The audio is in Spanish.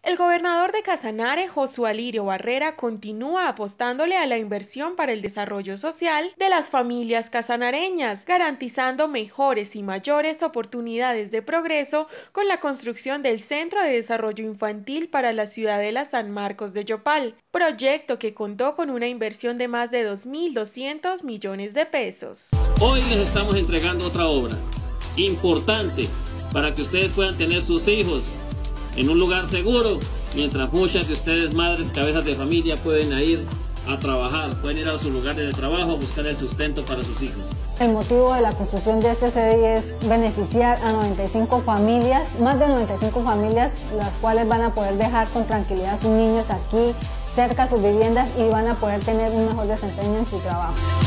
El gobernador de Casanare, Josué Alirio Barrera, continúa apostándole a la inversión para el desarrollo social de las familias casanareñas, garantizando mejores y mayores oportunidades de progreso con la construcción del Centro de Desarrollo Infantil para la Ciudadela San Marcos de Yopal, proyecto que contó con una inversión de más de 2.200 millones de pesos. Hoy les estamos entregando otra obra importante para que ustedes puedan tener sus hijos en un lugar seguro, mientras muchas de ustedes, madres, cabezas de familia, pueden ir a trabajar, pueden ir a sus lugares de trabajo a buscar el sustento para sus hijos. El motivo de la construcción de este CDI es beneficiar a 95 familias, más de 95 familias, las cuales van a poder dejar con tranquilidad a sus niños aquí, cerca a sus viviendas y van a poder tener un mejor desempeño en su trabajo.